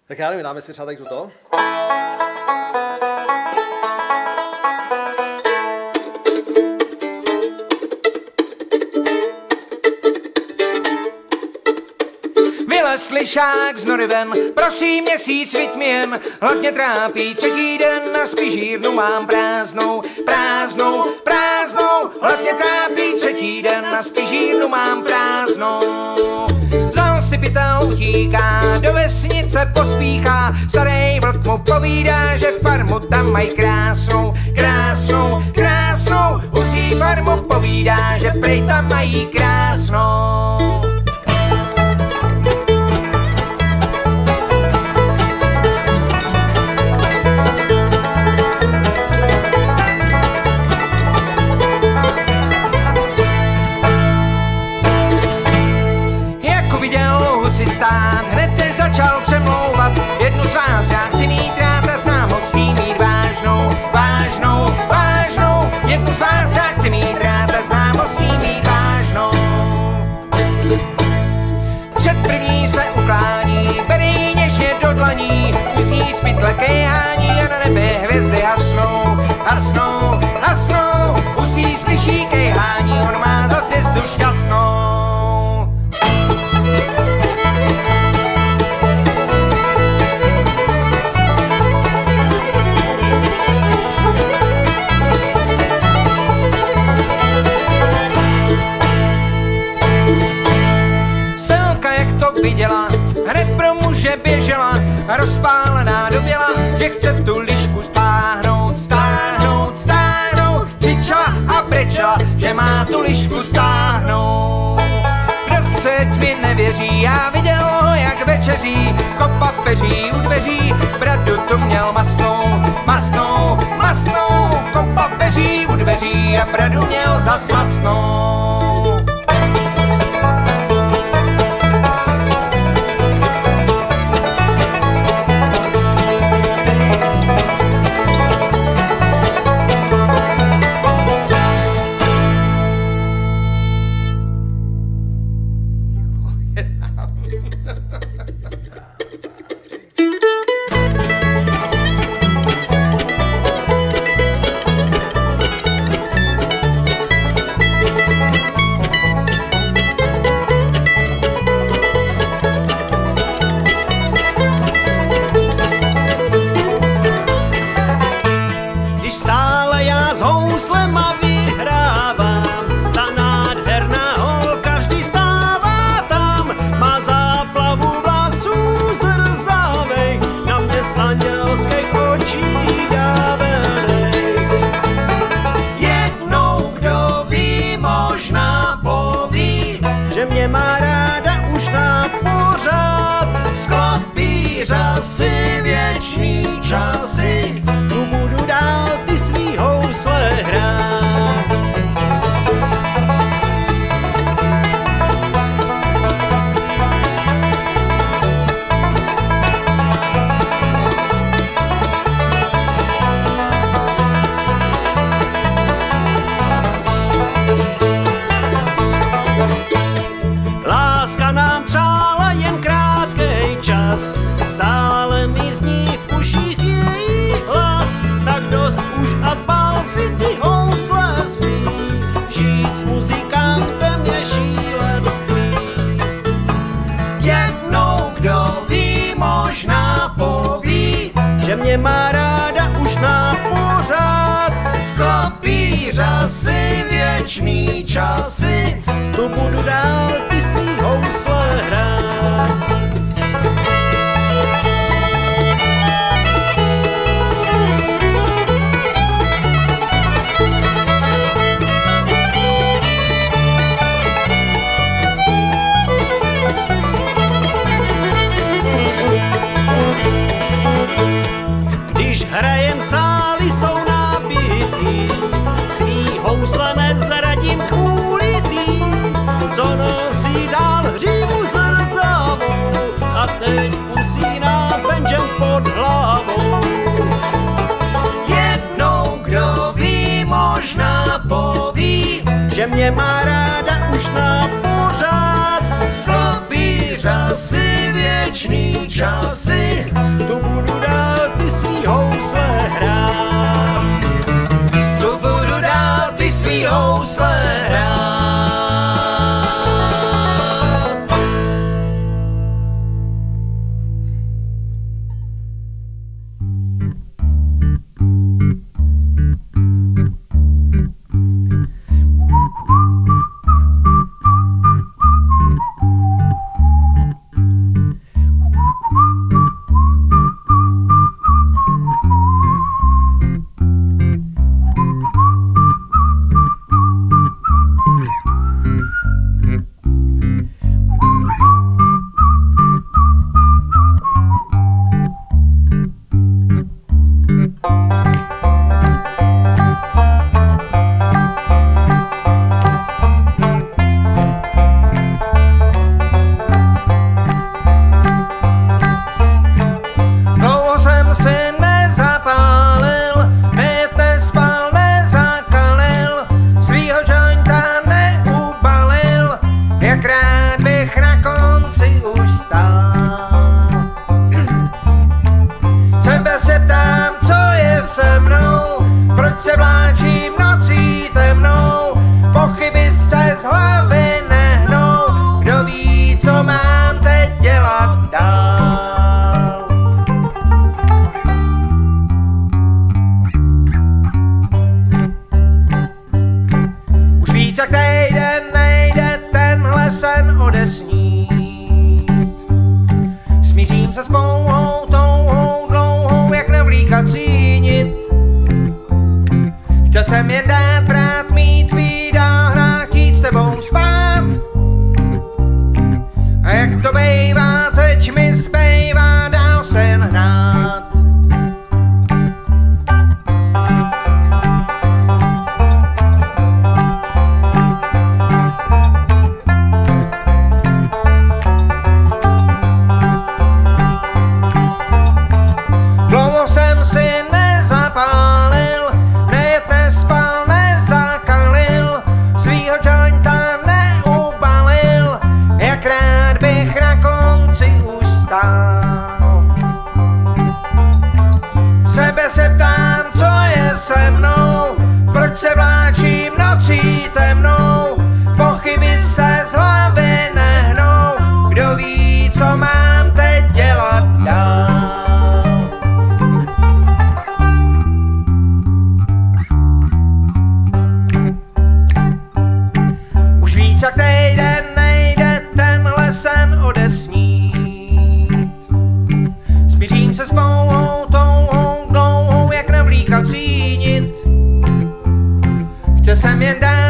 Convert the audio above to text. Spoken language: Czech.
Tak já nevím, dáme si třeba tady tuto. Vylez lišák z nory ven, prosím měsíc svít mi jen, hlavně trápí třetí den a spižírnu mám prázdnou, prázdnou, prázdnou, hlavně trápí třetí den a spižírnu mám prázdnou. Vzal si pytel, utíká, do vesnice pospíchá, starý vlk mu povídá, že farmu tam mají krásnou, krásnou, krásnou, husí farmu povídá, že prej tam mají krásnou. Stát, hned tež začal přemlouvat, jednu z vás já chci mít rád a znám ho s ní mít vážnou, vážnou, vážnou, jednu z vás já chci mít rád a znám ho s ní mít vážnou. Před první se uklání, bere jí něžně do dlaní, uzní z pytle kejhání a na nebe hvězdy hasnou, hasnou, hasnou, usí slyší kejhání, on má za hvězdu šťastnou. Viděla, hned pro muže běžela, rozpálená doběla, že chce tu lišku stáhnout, stáhnout, stáhnout, křičela a brečela, že má tu lišku stáhnout. Kdo chce, mi nevěří, já viděl ho, jak večeří, kopa peří u dveří, bradu tu měl masnou, masnou, masnou, kopa peří u dveří a bradu měl zas masnou. Časy, tu budu dál ty svý housle hrát. Láska nám přála jen krátkej čas, stále mi zní v uších její hlas, tak dost už a zbal si ty housle svý, žít s muzikantem je šílenství. Jednou kdo ví, možná poví, že mě má ráda už na pořád, sklopí řasy věčný časy, tu budu dál ty svý housle hrát. Když hrajem, sály jsou nabitý, svý housle nezradím kvůli tý, co nosí dál hřívu zrzavou a teď musí nás benžem pod hlavou. Jednou kdo ví, možná poví, že mě má ráda už na pořád, sklopí řasy věčný časy, týden nejde tenhle sen odesnít. Smířím se s pouhou touhou dlouhou, jak na vlíka cínit. Chtěl jsem jen dát